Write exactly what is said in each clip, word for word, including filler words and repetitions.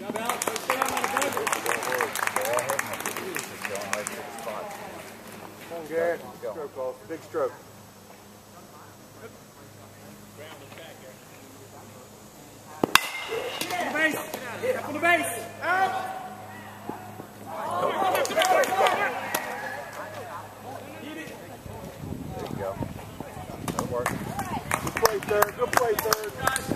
Come on, Garrett. Stroke off. Big stroke. On the base. Up on the base. Out. There you go. That works. Good play, third. Good play, third.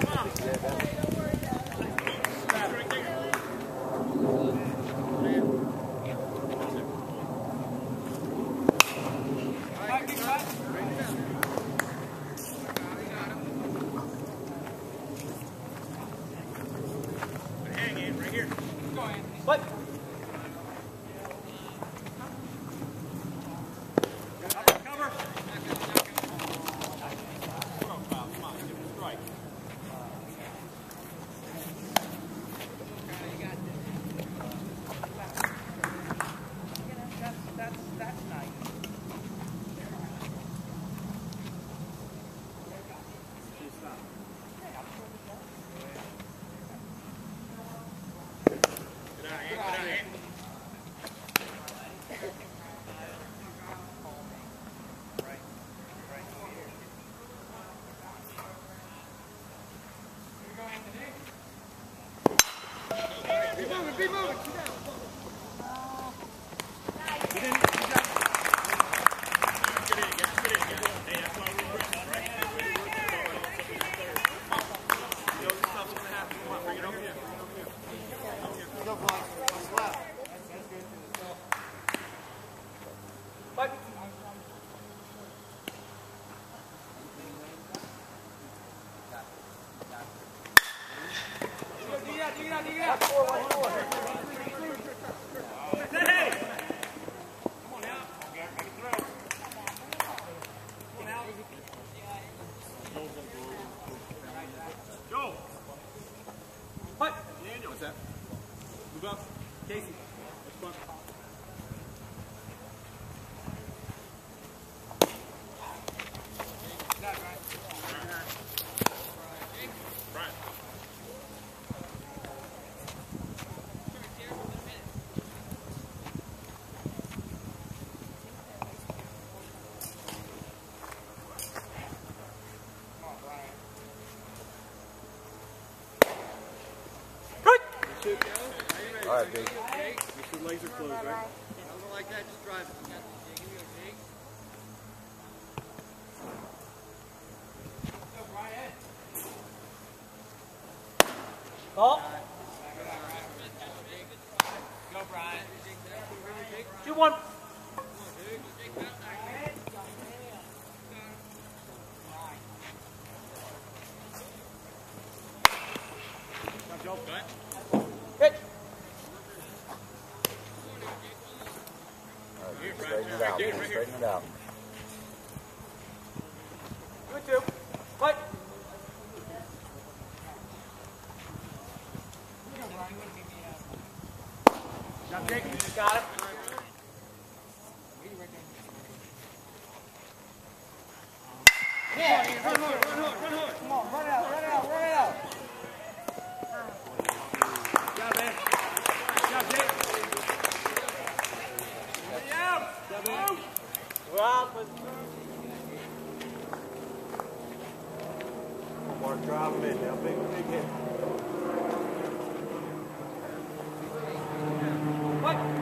What? Cover. Be moving, keep down. Get in, get down. Get in, get in, get in. Hey, that's why we're working, all right? You know, this stuff's gonna happen. Come on, bring it over here. Go, Vaughn. Slap. Fight. Dig it out, dig it out, dig it out. Go! What? Daniel. What's that? Move up. Casey. That's fun. Brian. All right, big. Make sure legs are closed, right? Something like that, just drive it. Ball. Go, Brian. Two, one. Joe, hit. Straighten it out. Straighten it out. Good two. Fight. Now, Jake, you just got it. Yeah, run hard, run hard, run hard. Come on, run it out, run it out, run it out. Good job, man. Good job, Jake. Get out. Good job, man. Well, but... Mark, drive him in now. Big, big hit. What?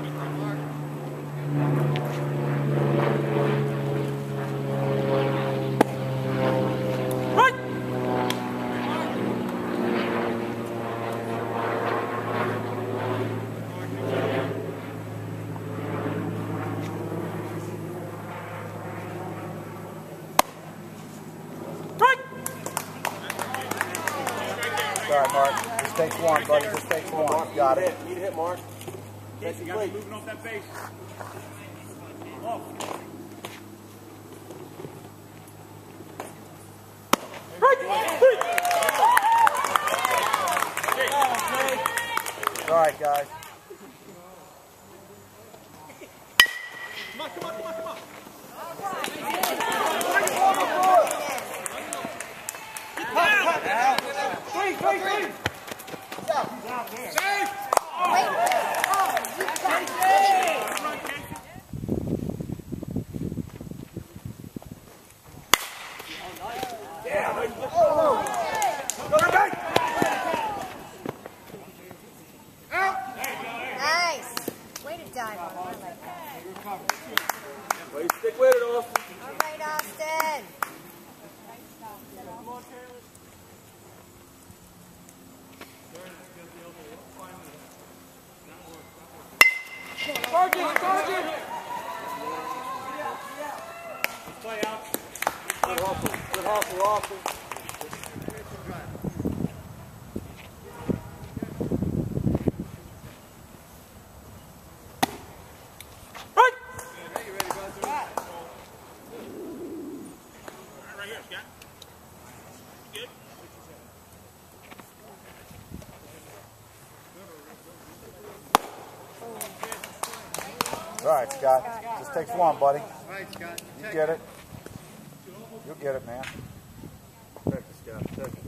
All right, Mark. Just takes one, buddy. Just takes one. Mark, got it. Need a hit, Mark. Casey, got to be moving off that base. Off. All right, guys. Come on, come on, come on, come on. Three, three, three. Down, down. Well, you stick with it, Austin. All right, Austin. Target, target. Play out. Good hustle, good hustle, Austin. All right, Scott. Just takes one, buddy. All right, Scott. You get it. You'll get it, man. Take it, Scott. Take it.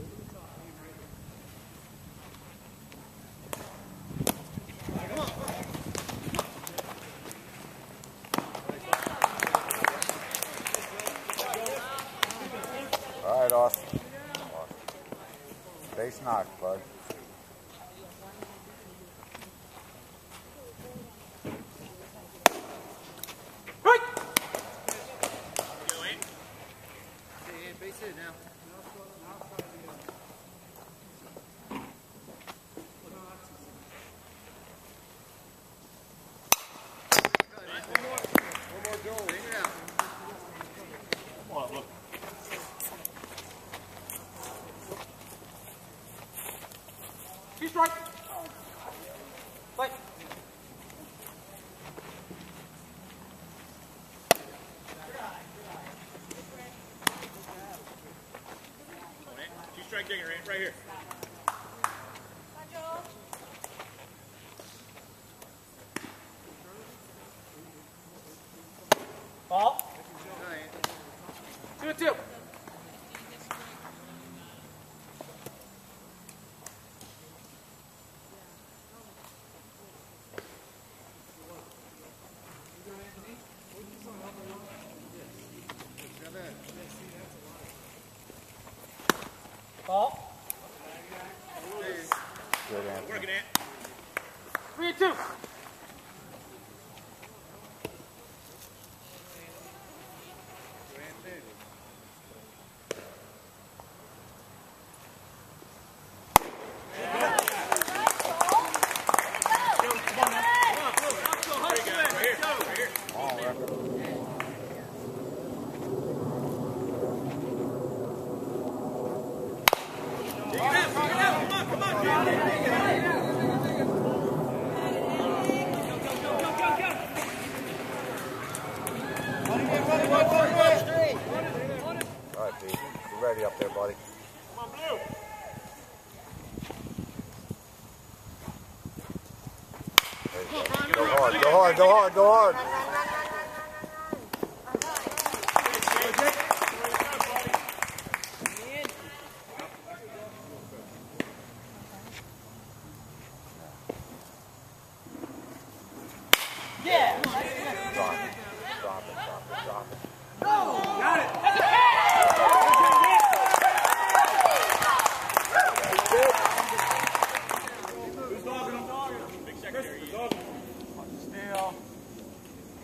All right, Austin. Base knock, bud. Base it now. One more, one more goal. Bring it out. Come on, look. Two strike. Play. Strike digger right, right here. Ball. Two and two. Ball. Good answer. Working it. Three and two. All right, Pete. You're ready up there, buddy. Come on, Blue. There you go. Go hard, go hard, go hard, go hard. Yeah. Drop it, drop it, drop it, drop it. Got it. Who's dogging him? Big secondary. Who's dogging him? Still.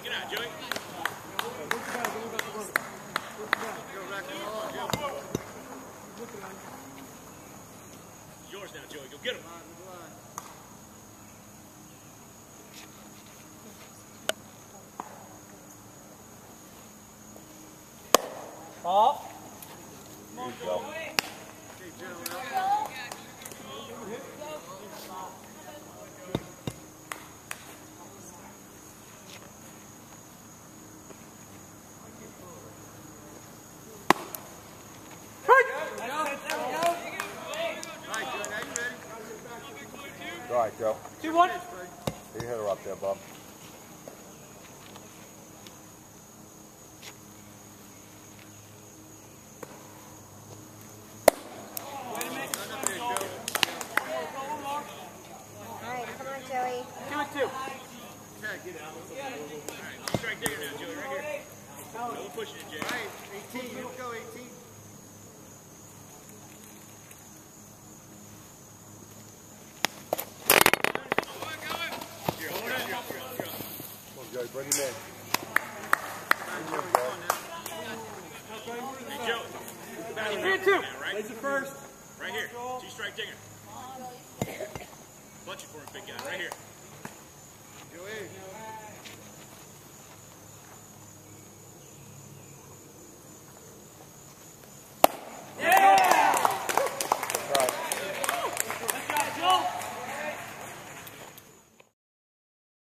it out, Joey. It's yours now, Joey. Go get him. Ball. There you go. All right, Joe. two one. You hit her up there, bub. Alright, come on, Joey. Two and two. Alright, you strike digger now, Joey, right here. No pushing it, Jay. Right, eighteen. Let's go, eighteen. Here, hold it. Here, here, here. Come on, Joey, bring him in. Hey, Joe. Batting Three and right two. now, right? Lays it first. Right here. Two-strike digger. Bunch it for him, big guy. Right here. Joey.